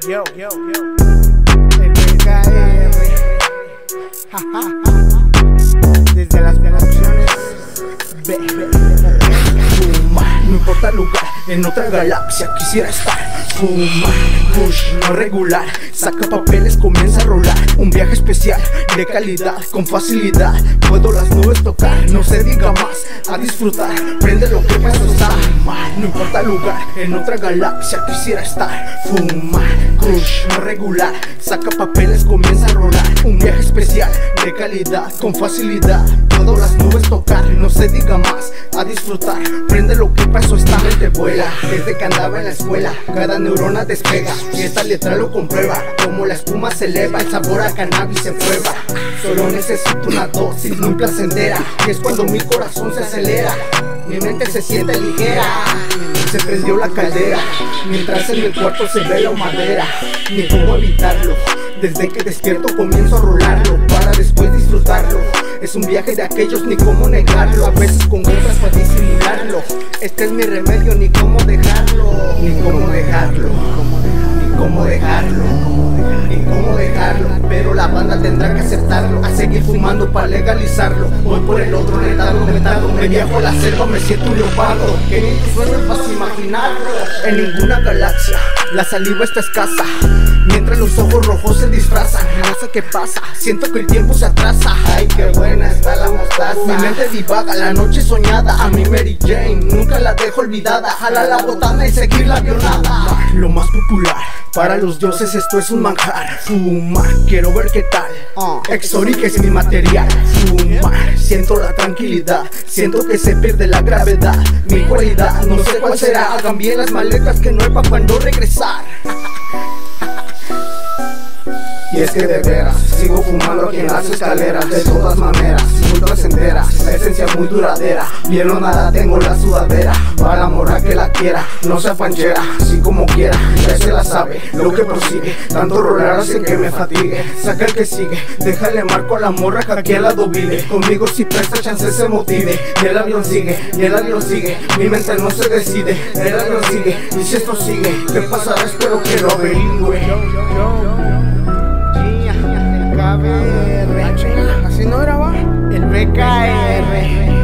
El BKR. Desde las producciones Fumar, no importa el lugar, en otra galaxia quisiera estar. Fumar, push, no regular, saca papeles, comienza a rolar. Un viaje especial, de calidad, con facilidad. Puedo las nubes tocar, no se diga más, a disfrutar. Prende lo que pasó está. Fumar, no importa el lugar, en otra galaxia quisiera estar. Fumar, push, no regular, saca papeles, comienza a rolar. Un viaje especial, de calidad, con facilidad. Puedo las nubes tocar, no se diga más, a disfrutar. Prende lo que pasó está. Mente vuela, desde que andaba en la escuela, cada neurona despega y esta letra lo comprueba. Como la espuma se eleva, el sabor a cannabis se prueba. Solo necesito una dosis muy placentera, que es cuando mi corazón se acelera, mi mente se siente ligera. Se prendió la caldera, mientras en el cuarto se ve la madera. Ni cómo evitarlo, desde que despierto comienzo a rolarlo, para después disfrutarlo. Es un viaje de aquellos, ni cómo negarlo, a veces con otras para disimularlo. Este es mi remedio, ni cómo dejarlo, ni cómo dejarlo, ni cómo dejarlo, ni cómo dejarlo. Pero la banda tendrá que aceptarlo, a seguir fumando para legalizarlo. Voy por el otro letargo, me viajo a la selva, me siento un leopardo, que ni tus sueños vas a imaginarlo. En ninguna galaxia la saliva está escasa, mientras los ojos rojos se disfrazan. No sé qué pasa, siento que el tiempo se atrasa. Ay, qué buena está la mostaza. Mi mente divaga, la noche soñada. A mi Mary Jane, nunca la dejo olvidada. Jala la botana y seguir la avionada. Lo más popular, para los dioses esto es un manjar. Fumar, quiero ver qué tal. Exotic es mi material. Fumar, siento la tranquilidad, siento que se pierde la gravedad. Mi cualidad, no sé cuál será. Hagan bien las maletas que no hay pa' cuando regresar. Y es que de veras, sigo fumando aquí en las escaleras. De todas maneras, muy placentera, la esencia muy duradera. Bien o nada tengo la sudadera, para la morra que la quiera, no sea panchera, así como quiera, ya se la sabe, lo que prosigue. Tanto rolar hace que me fatigue, saca el que sigue, déjale marco a la morra que aquí al lado vive. Conmigo si presta chance se motive, y el avión sigue, y el avión sigue. Mi mente no se decide, el avión sigue, y si esto sigue, ¿qué pasará? Espero que lo averigüe. BKR. Así no graba. El BKR.